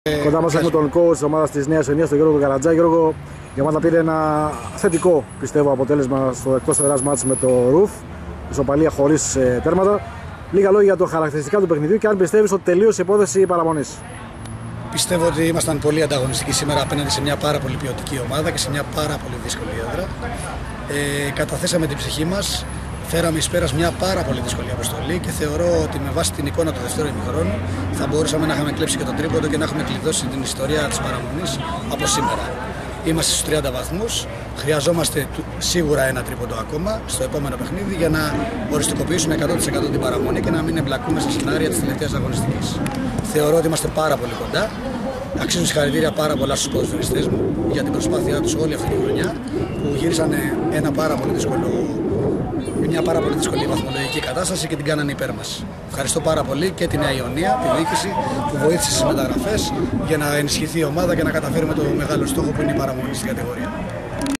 Κοντά μας έχουμε τον coach της ομάδας της Νέας Ιωνίας, τον Γιώργο Καρατζά. Γιώργο, η ομάδα πήρε ένα θετικό, πιστεύω, αποτέλεσμα στο εκτός έδρας μάτς με το Ρουφ. Ισοπαλία χωρίς τέρματα. Λίγα λόγια για το χαρακτηριστικά του παιχνιδιού και αν πιστεύεις ότι τελείωσε η υπόθεση παραμονής. Πιστεύω ότι ήμασταν πολύ ανταγωνιστικοί σήμερα απέναντι σε μια πάρα πολύ ποιοτική ομάδα και σε μια πάρα πολύ δύσκολη έδρα. Καταθέσαμε την ψυχή μας, φέραμε εις πέρας μια πάρα πολύ δύσκολη αποστολή και θεωρώ ότι με βάση την εικόνα του δεύτερου ημιχρόνου θα μπορούσαμε να είχαμε κλέψει και τον τρίποντο και να έχουμε κλειδώσει την ιστορία της παραμονής από σήμερα. Είμαστε στους 30 βαθμούς, χρειαζόμαστε σίγουρα ένα τρίποντο ακόμα στο επόμενο παιχνίδι για να οριστικοποιήσουμε 100% την παραμονή και να μην εμπλακούμε στα σενάρια της τελευταίας αγωνιστικής. Θεωρώ ότι είμαστε πάρα πολύ κοντά. Αξίζουν συγχαρητήρια πάρα πολλά στους ποδοσφαιριστές μου για την προσπάθειά τους όλη αυτή τη χρονιά που γύρισαν μια πάρα πολύ δύσκολη βαθμολογική κατάσταση και την κάνανε υπέρ μας. Ευχαριστώ πάρα πολύ και τη Νέα Ιωνία, τη διοίκηση που βοήθησε στις μεταγραφές για να ενισχυθεί η ομάδα και να καταφέρουμε το μεγάλο στόχο που είναι η παραμονή στην κατηγορία.